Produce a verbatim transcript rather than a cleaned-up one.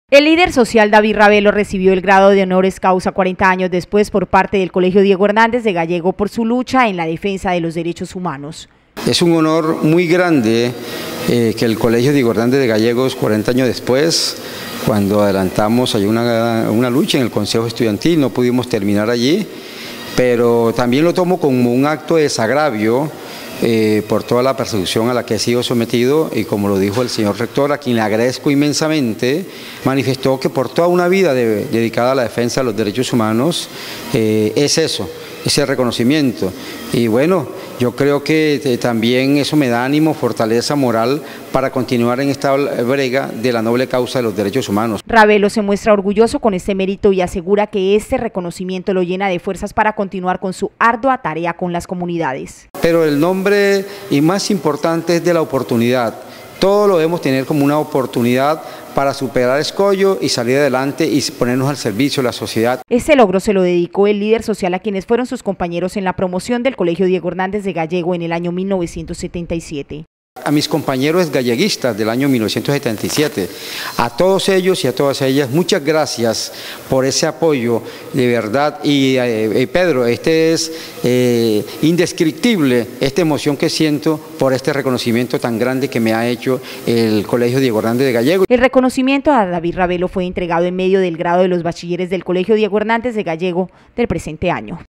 El líder social David Ravelo recibió el grado de honoris causa cuarenta años después por parte del Colegio Diego Hernández de Gallego por su lucha en la defensa de los derechos humanos. Es un honor muy grande eh, que el Colegio Diego Hernández de Gallegos, cuarenta años después, cuando adelantamos hay una, una lucha en el Consejo Estudiantil, no pudimos terminar allí, pero también lo tomo como un acto de desagravio eh, por toda la persecución a la que he sido sometido, y como lo dijo el señor rector, a quien le agradezco inmensamente, manifestó que por toda una vida de, dedicada a la defensa de los derechos humanos, eh, es eso, ese reconocimiento. Y bueno, yo creo que eh, también eso me da ánimo, fortaleza moral para continuar en esta brega de la noble causa de los derechos humanos. Ravelo se muestra orgulloso con este mérito y asegura que este reconocimiento lo llena de fuerzas para continuar con su ardua tarea con las comunidades. Pero el nombre y más importante es de la oportunidad. Todo lo debemos tener como una oportunidad para superar escollo y salir adelante y ponernos al servicio de la sociedad. Este logro se lo dedicó el líder social a quienes fueron sus compañeros en la promoción del Colegio Diego Hernández de Gallego en el año mil novecientos setenta y siete. A mis compañeros galleguistas del año mil novecientos setenta y siete, a todos ellos y a todas ellas, muchas gracias por ese apoyo, de verdad. Y eh, Pedro, este es eh, indescriptible, esta emoción que siento por este reconocimiento tan grande que me ha hecho el Colegio Diego Hernández de Gallego. El reconocimiento a David Ravelo fue entregado en medio del grado de los bachilleres del Colegio Diego Hernández de Gallego del presente año.